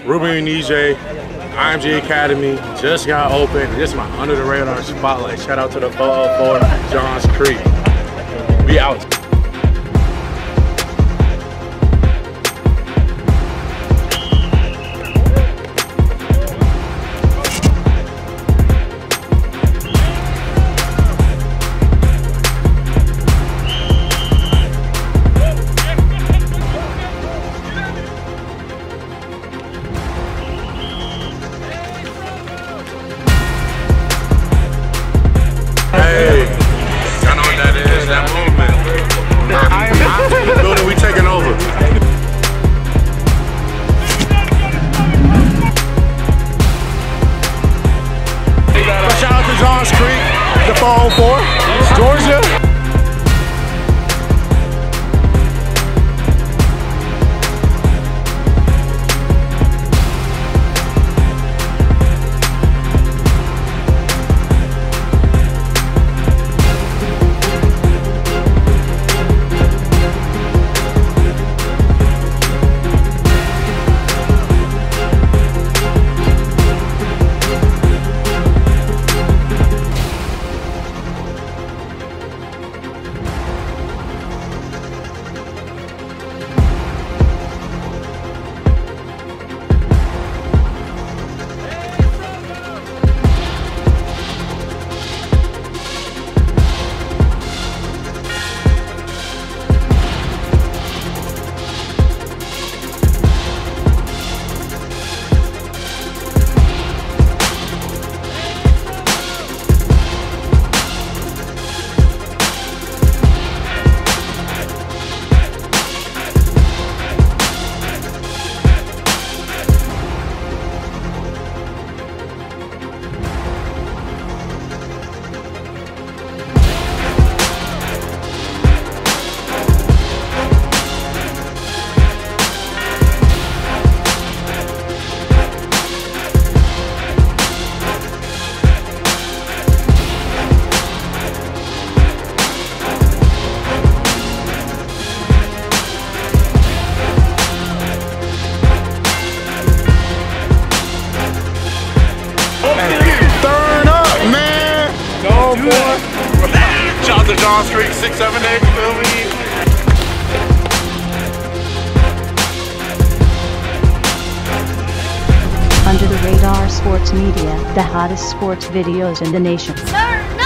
Ruben and EJ, IMG Academy just got open. This is my under the radar spotlight. Shout out to the 404 Johns Creek. We out. Hey, y'all know what that is, that movement. The building we taking over. Shout out to Johns Creek, the 404, Georgia. Shout out to Johns Creek, 678, feel me? Under the Radar Sports Media, the hottest sports videos in the nation. Sir.